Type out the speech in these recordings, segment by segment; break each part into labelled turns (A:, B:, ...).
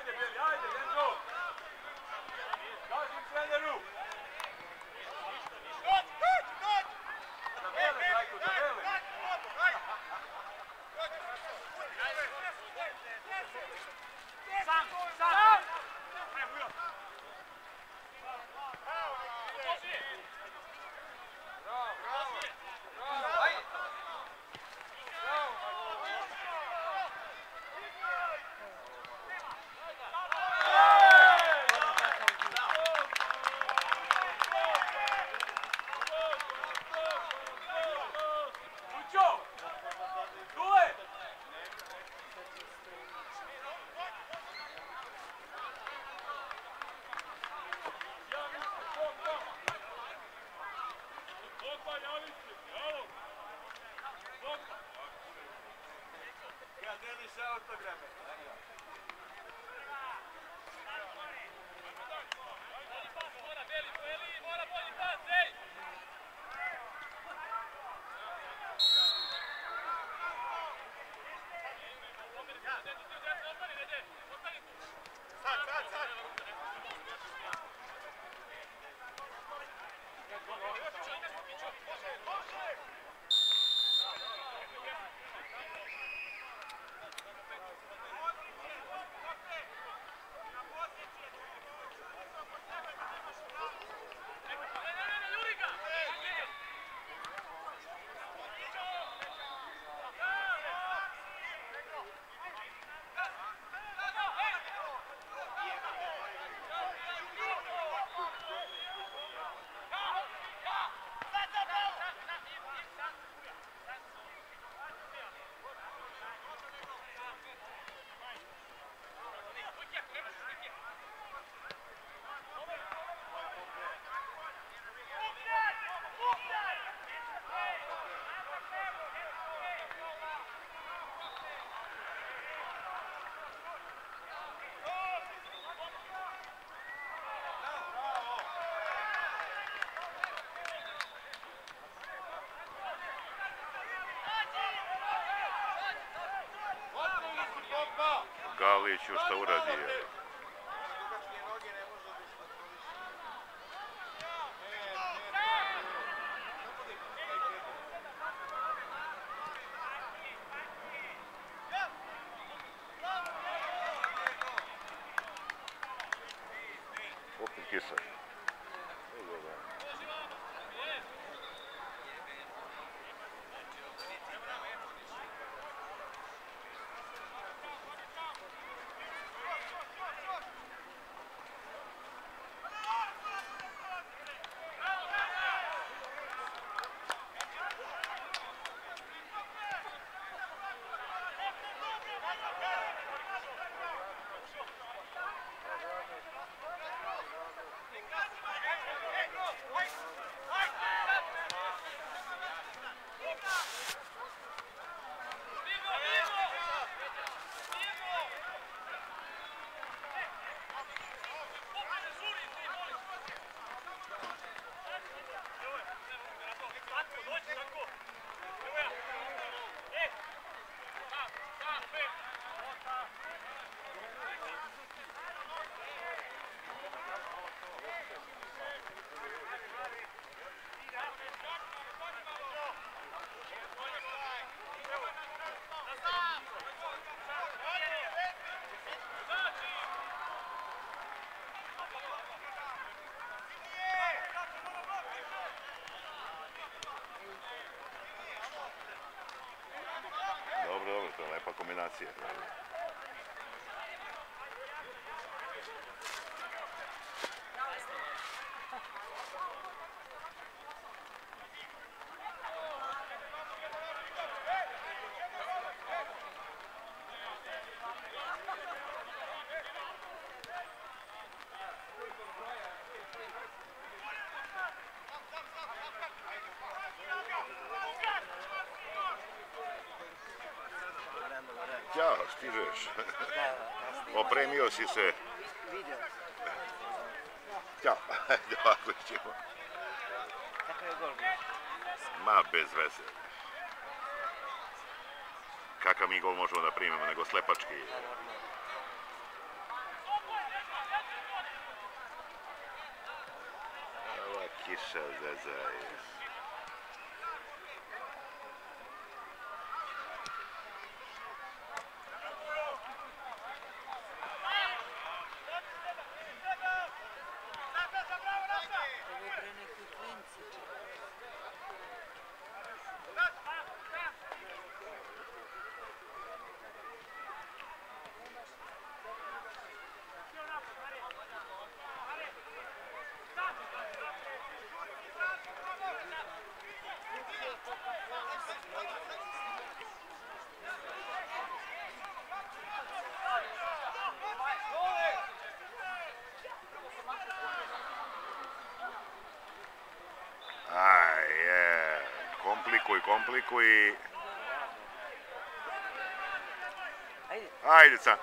A: Galiću šta uradi. Opet kiša. Dobro, to je lepa kombinacija. Ćao, stižeš. Opremio si se. Ćao, ovako ćemo.
B: Kakav je gol bio?
A: Ma, bez veze. Kakav mi gol možemo da primimo, nego slepački. Miša zezaj. Komplikuj. Ajde sad.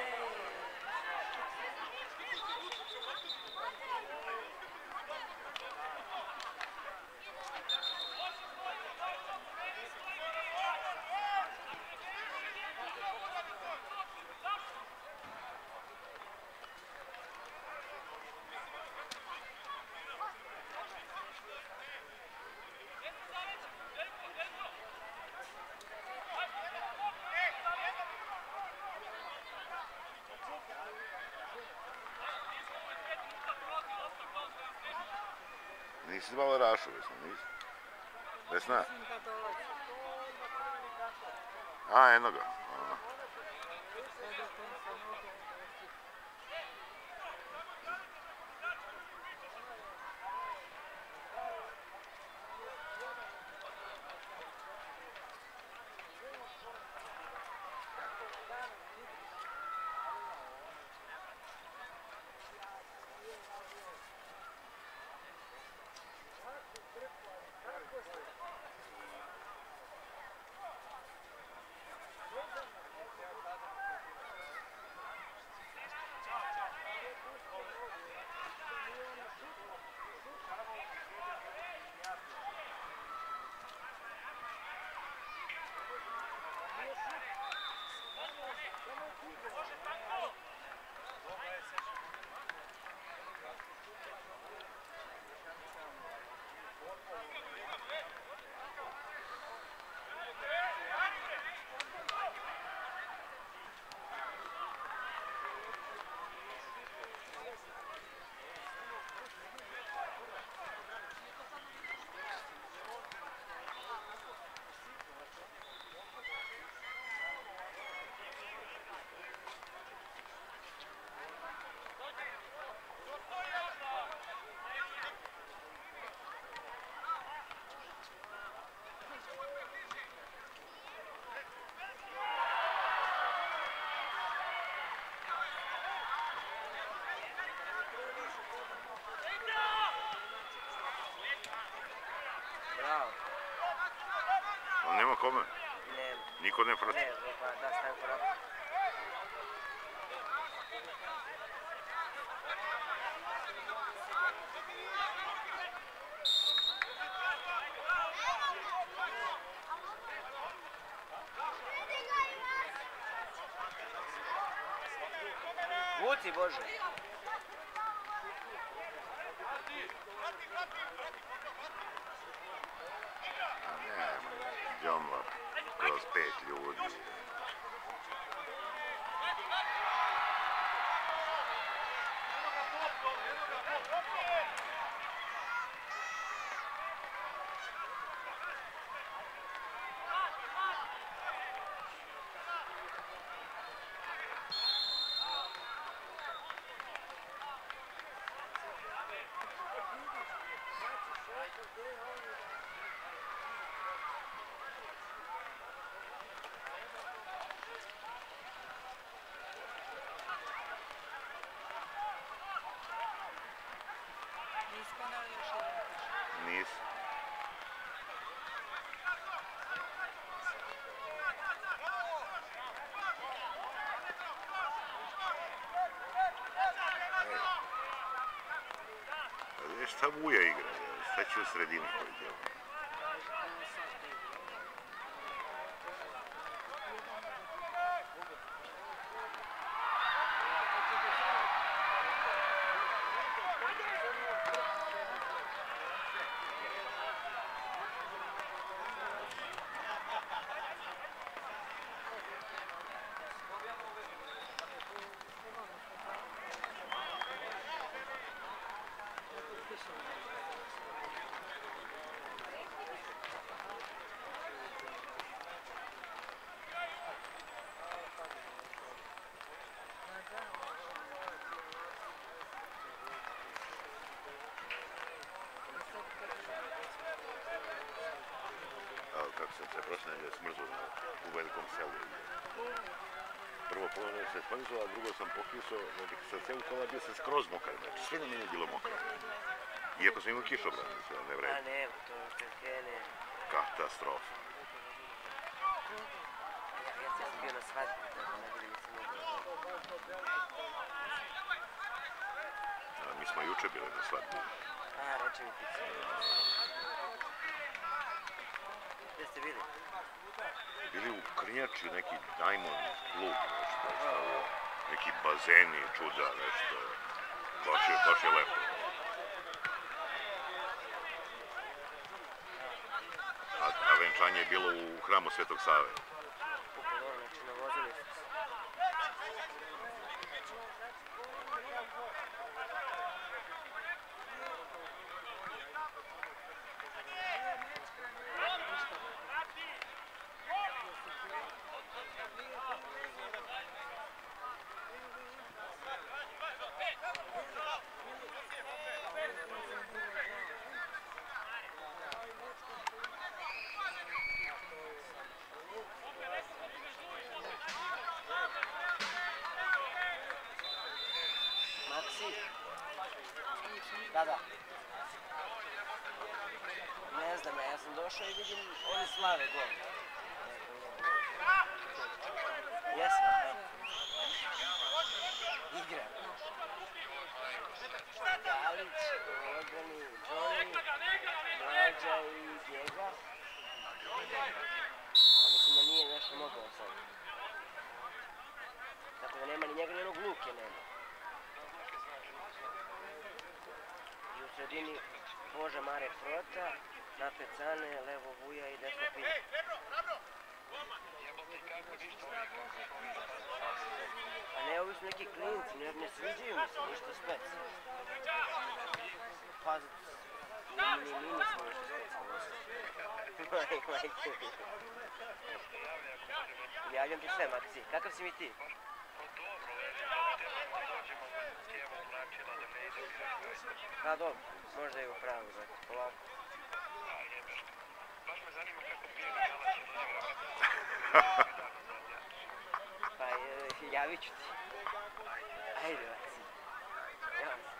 A: Nisi malo rašao, nisi? Vesna? A, eno ga. On nema kome?
B: Nema.
A: Niko ne prati?
B: Ne, pa da stavim korak. Vuci, Bože.
A: Džomla kroz 5 ljudi. Nis. Šta Vuja igra? Šta će u sredini koji djelo? kako sam se prošle nedelje smrzao u velikom selu. Prvo položaj se smrzao, a drugo sam pokisao, sa celu kola bio sam skroz mokar, znači sve na meni je bilo mokro. Iako sam imao kišobran, sve ne vredi.
B: A ne, to kad krene.
A: Katastrofa.
B: Ja sam bio na svadbi, tako ne vidim nisam mogao.
A: Mi smo juče bili na svadbi.
B: A, reče mi picu. Gdje ste bili?
A: Bili u Krnjači, neki Diamond klub, nešto, neki bazeni, čuda, nešto. Baš je lepo. A venčanje je bilo u hramu Svetog Save.
B: Dobro, znači navozili su se. Da. Ne znam, ja sam došao i vidim oni slave gol. Jesmo, igra. Galić, odbrani, Johnny, Mlađa i Djega. Pa mislim da nije nešto mogao sad. Tako da nema ni njega, ni onog Luke nema. U sredini Boža Marek Frota, napred Cane, levo Vuja i desno Pilja. A ne, ovi su neki klinci, ne sviđaju mi se, ništa spec. Pa, ni smo ništa spec. Majke. Javljam ti sve, Maksi. Kakav si mi ti? Pa dobro, možda je u pravu, znači, polako. Pa javit ću ti. Ajde, Vaci. Javim se.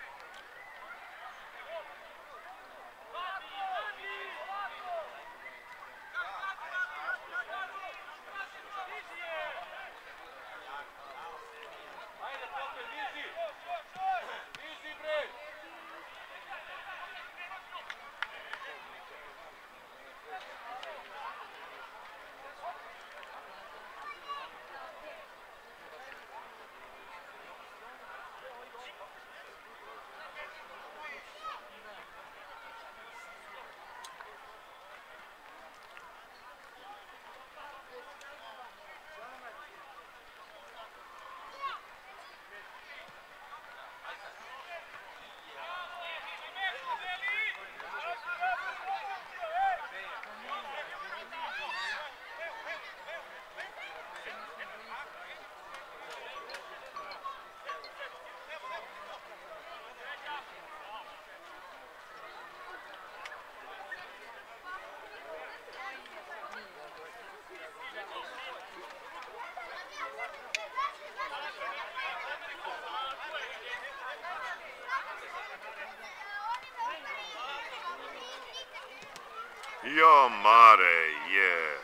A: Jo, Mare, je.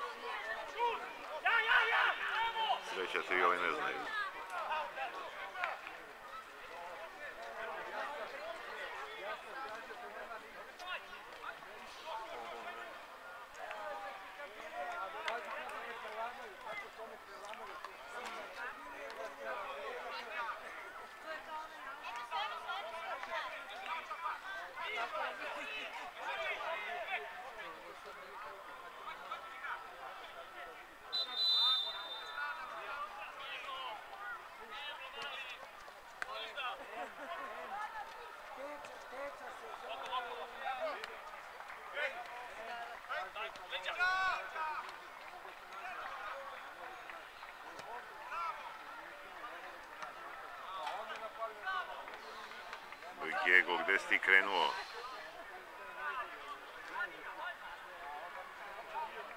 A: Sreća se i ovi ne znaju. Diego, gde si ti krenuo?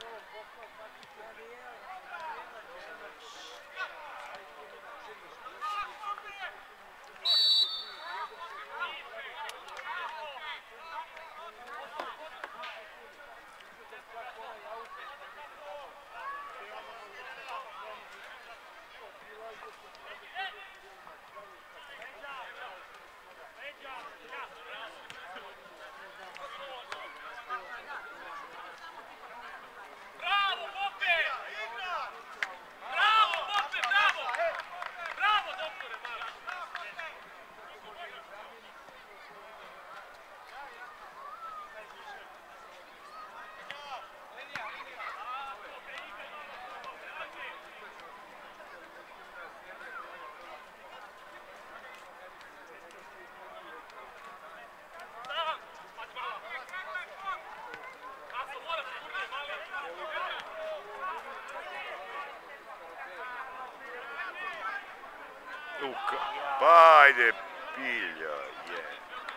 A: Pa ajde, pilja, je.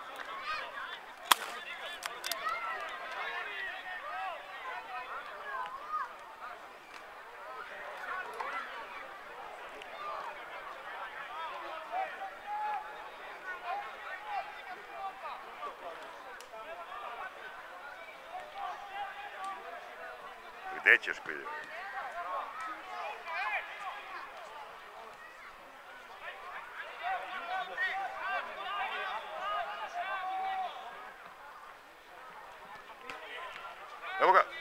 A: Gde ćeš, pilja? Evo ga.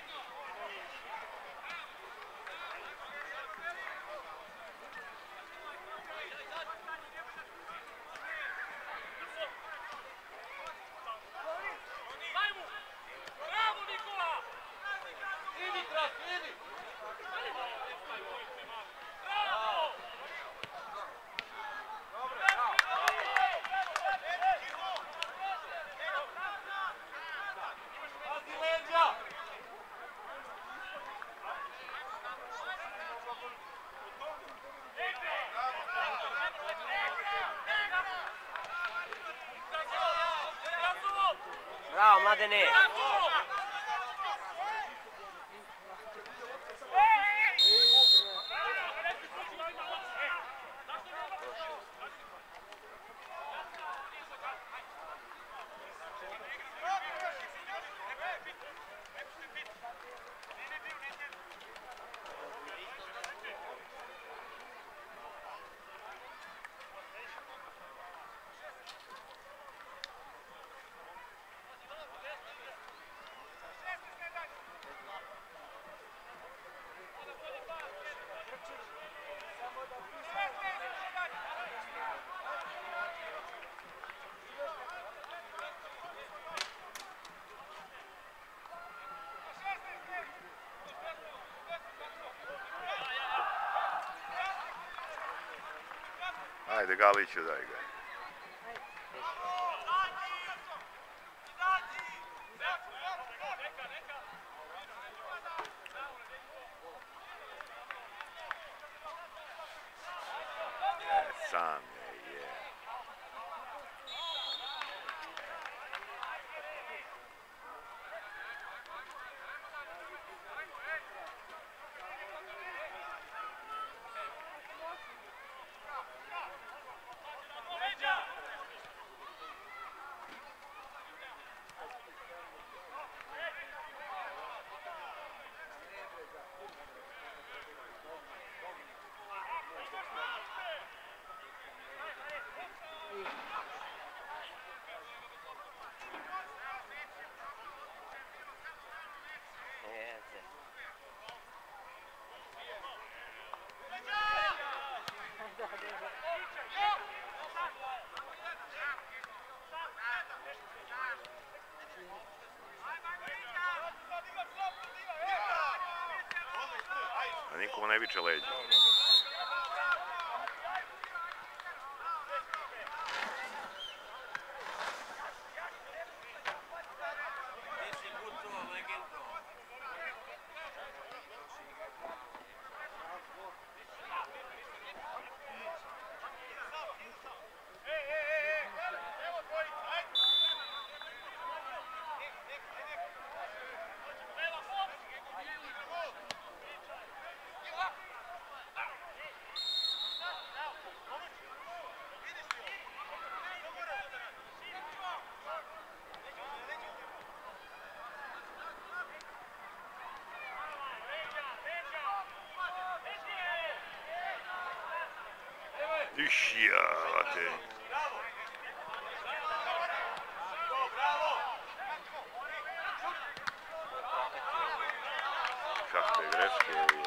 B: Bravo, Mladene! Ajde, Galiću, daj ga. Sam je. A nikomu ne viče leđa. Išjavate. Kakve greške.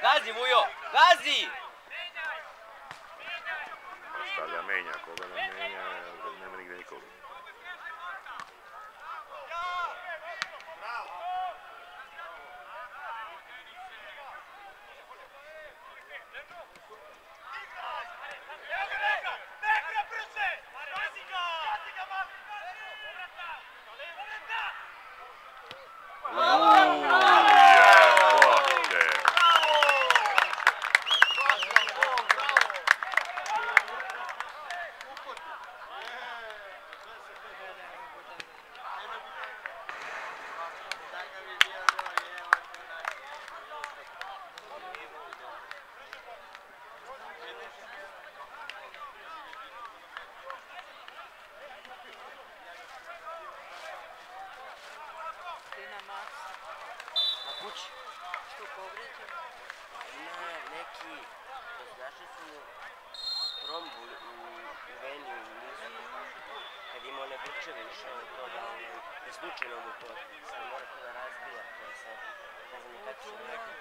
B: Gazi, Vujo! Gazi!
A: Stavlja menja, koga ne menja, nema nigde nikoga.
B: Na kući.
C: Što povređen?
B: Ima neki, našli su trombu u veni, u listu. Kad ima one grčeve išao od toga, slučajno mu to, sad mora to da razbija, to je sad, ne znam ni kako se rekao.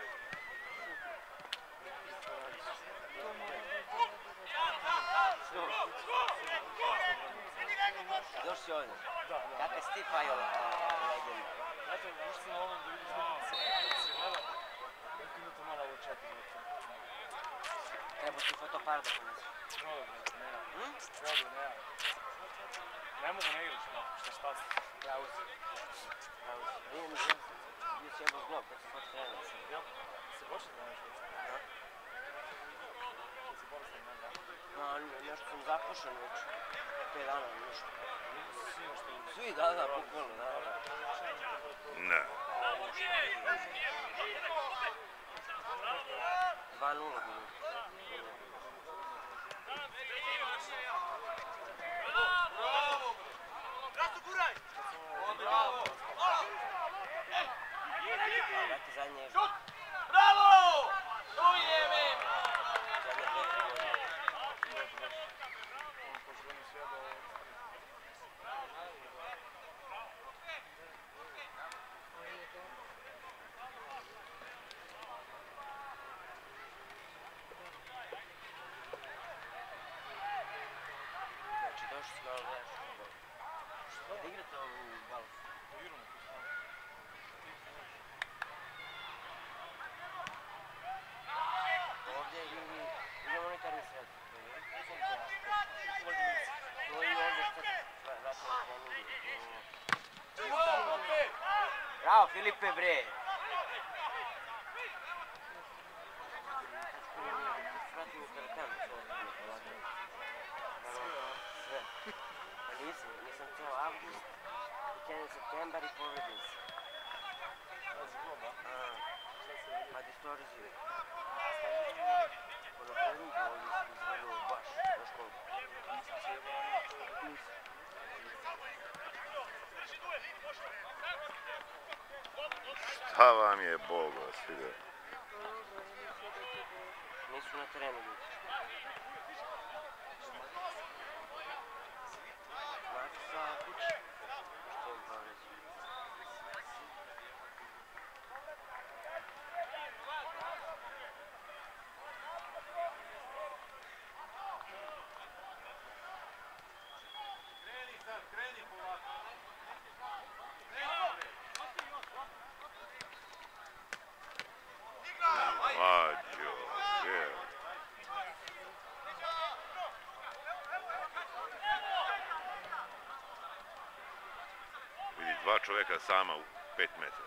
B: Došli si ovdje? Kakav si ti Fajo legenda?
D: Znate, ušli na ovom da vidiš da se gleda, 5 minuta mala ovo 4 minuta.
B: Treba ti fotoapar da ponesi.
D: Problem, nema. Problem, nema. Ne mogu ne igraš, šta spasti.
B: Pravo si. Vidim, bio si jedno zglob, kad sam počeo trenera sam.
D: Jel? Se početi da nešto?
B: Da?
D: Kad se bolestan, ne znam.
B: No, nešto sam zapušen već 5 dana, nešto.
D: Svi još što je.
B: Svi, da, bukvalno, da.
A: Ne.
B: 2:0 bilo. Dati zadnje...
E: Bravo! Tu je me!
B: Zadnje 2-3 godine.
D: Poželjeni sve do...
B: Znači, došli si malo gledaš futbol. Da igrate ovu golf?
D: Igramo tu stvarno.
B: Ovdje ili monetarni sred? To i ovdje što vratno treningi. Bravo, Filipe, bre! Vratimo teretanu, sve ozbiljno polagano. Sve. Pa nisam ceo avgust, krenuo septembar i povredim se. Pa distorziju. Po na treningu ovdje sam izvrnuo baš, na školu. Nisam.
A: Šta vam je Bog vas vidio?
B: Nisu na terenu ljudi. Maksa kući. Što je povređen?
A: Mađo, gdje? Vidi, 2 čovjeka sama u 5 metara.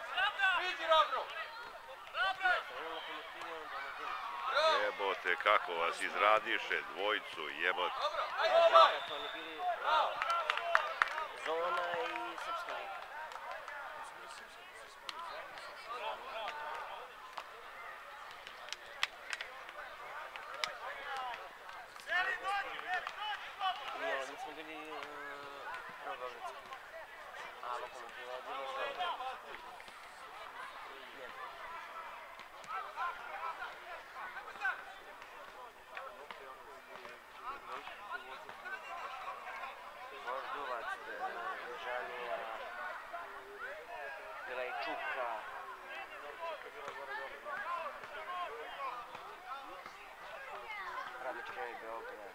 E: Vidi Rabro!
A: Jebote, kako vas izradiše, dvojicu, jebote.
E: Dobro, ajde, ovaj!
B: To oni bili
E: Bravo!
B: Zona i Srpska liga. Ne, mi smo bili prvo Beogradski. A Lokomotiva je bilo Zona. Voždovac, Žanija, bila i Čuka. Radnički Novi Beograd.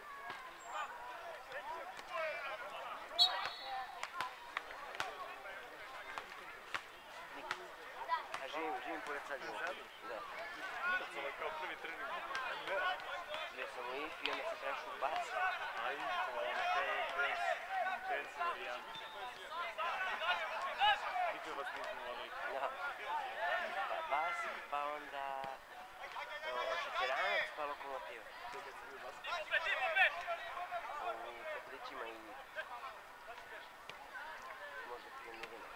B: A živim pored Sadjeva. Da.
D: Ovo je kao prvi trening.
B: Bio sam u IFI, onda sam prešao u Bas.
D: A i to je fancy varijanta. Nikad vas nisam volio.
B: Da. Bas, pa onda Šećeranac, pa Lokomotiva. U Petrićima i možda prije Milina.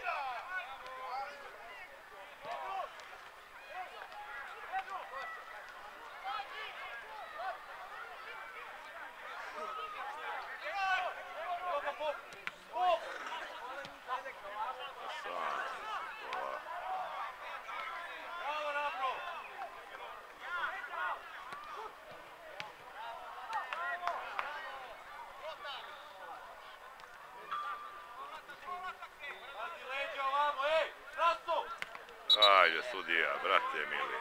E: Bravo, Rabro! Pazi leđa ovamo, ej! Rasto!
A: Ajde, sudija, brate mili.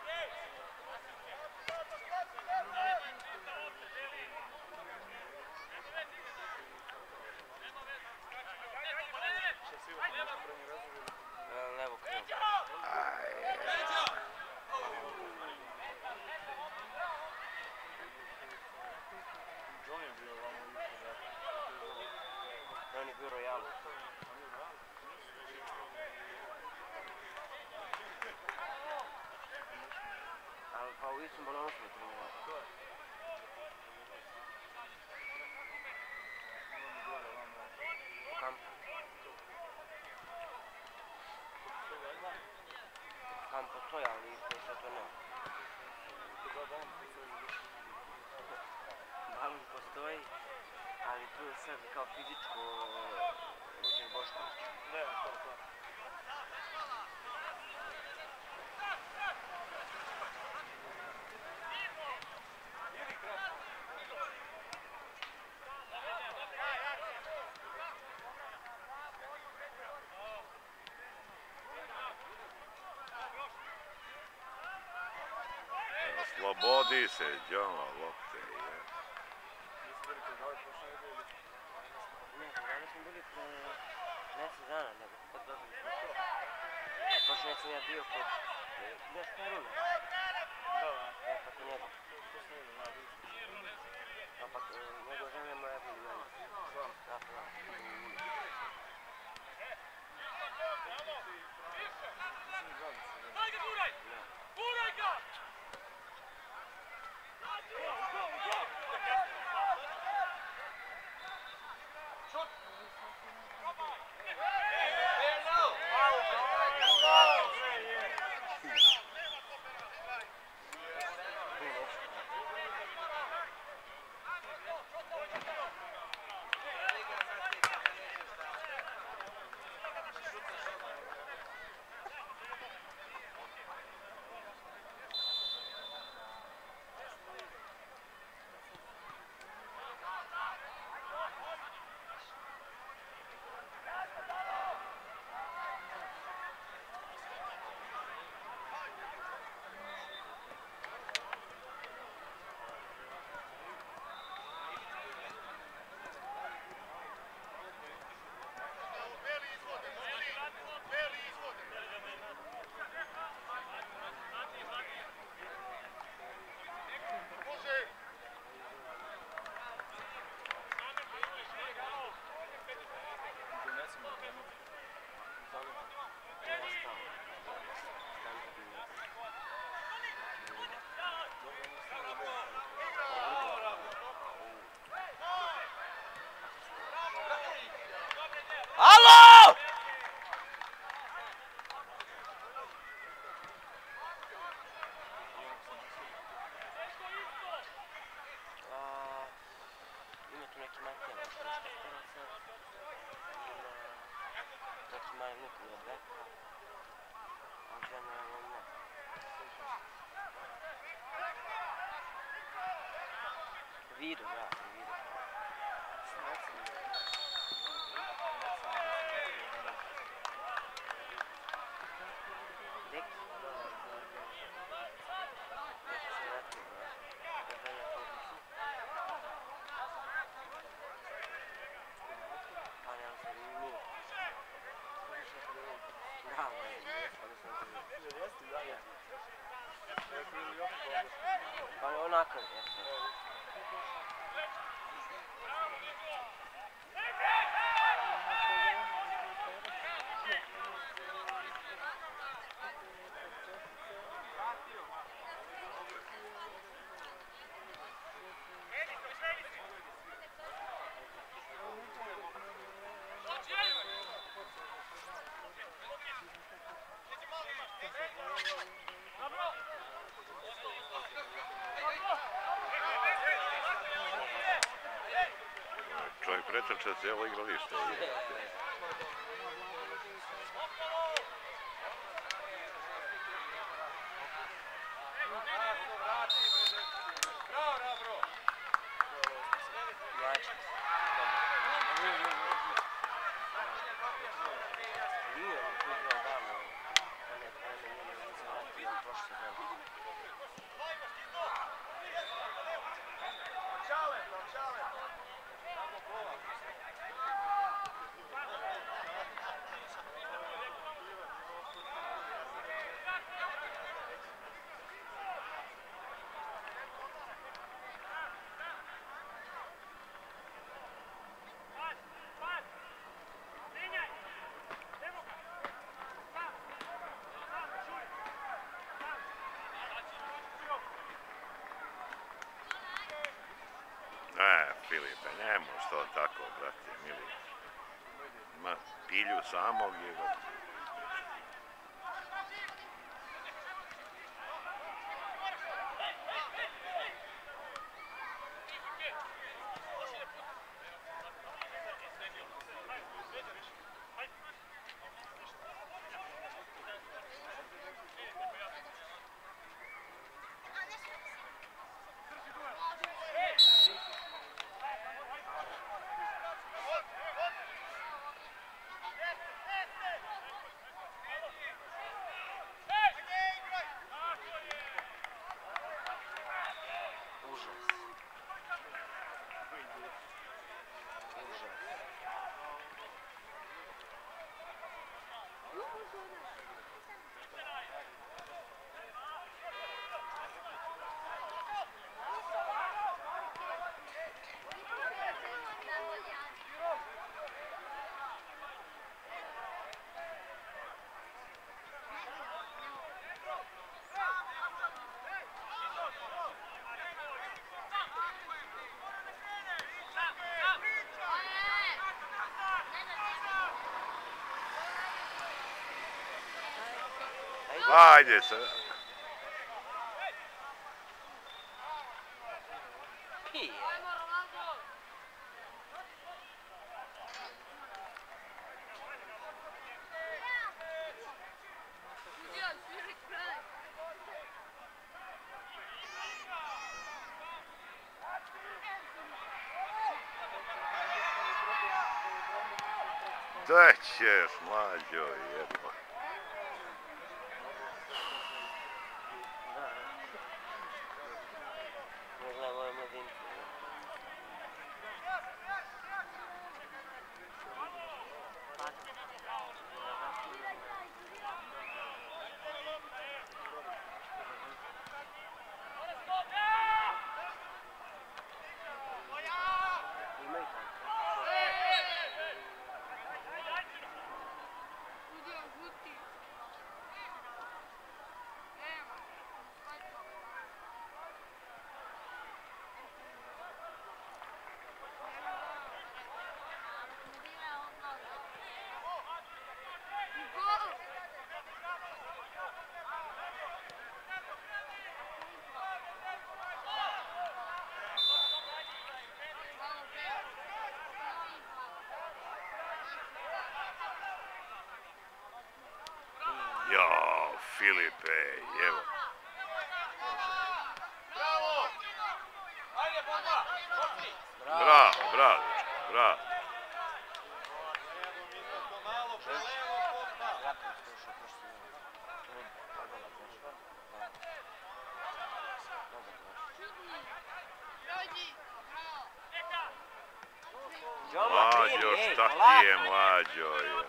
B: Levo krilo.
E: Leđa!
D: John je bio ovamo isto.
B: On je bio Royalu. Ali pa u istom balonu smo trenirali. U kampu. Kamp postoji, ali koji sad to nema. Balon postoji, ali tu je sad kao fizičko Ruđer Bošković.
D: Ne, to.
A: Slobodi se, Đoma, lopte.
B: Ne, gledali smo bili pre mjesec dana, nego kad dobili smo to. Prošle sam ja bio kod Leš Peruna. Ja, pa kod njega. A pa njegova žena je moja bili meni. Tako,
E: Daj ga, guraj! Guraj ga! Šut!
B: neki Matija Mašliška skoro sad. I na neki Marniku od Veka. A generalno ne. Vidu, da, vidu. Deki. Pa onako jeste.
A: Čovjek pretrče cijelo igralište.
B: Mlačak. Nije on tu igrao davno. On je promenio se vratio u prošle sezone.
A: Filipe, ne može to tako, brate, mili. Ima pilju samog i ga... Ajde se.
B: Pije.
A: Da ćeš, mlađo, jedno.
B: Ne gledam ove mladince. Imaju tako.
A: Jao, Filipe, evo.
E: Bravo! Ajde, bomba! Počni!
A: Bravo, bravo, bravo.
E: Levom isto malo, prelevo bomba!
B: Jako je slušao prošli dan. Dobro prošlo. Đoma,
A: Mlađo,
B: primi, ej,
A: šta ti
B: polako.
A: je, mlađo? Je.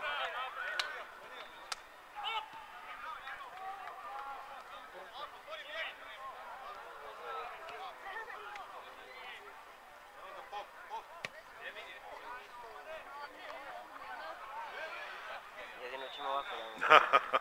B: Jedino ćemo ovako da...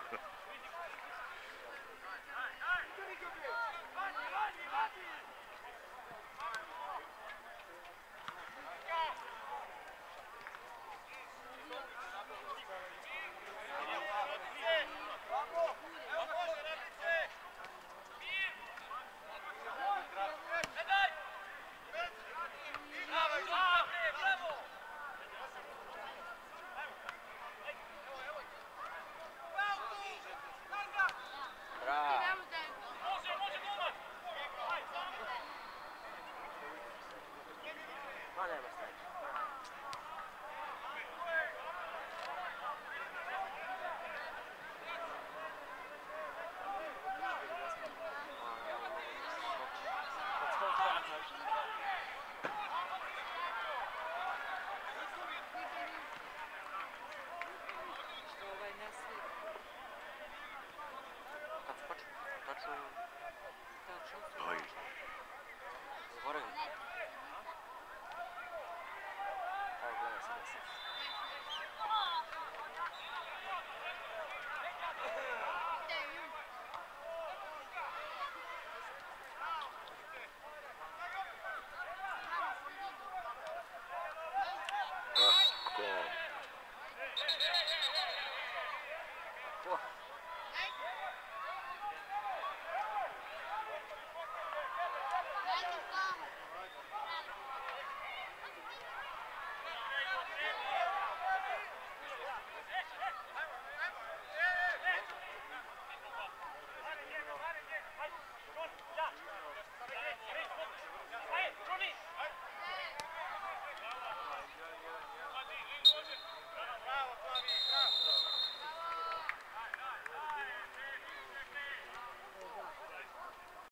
B: Bravo. Ma nema sreće. Kad su počeli? Tačno...
A: Aj,
B: Zaboravim. Evo gleda se da se...
A: tako.
B: Oh,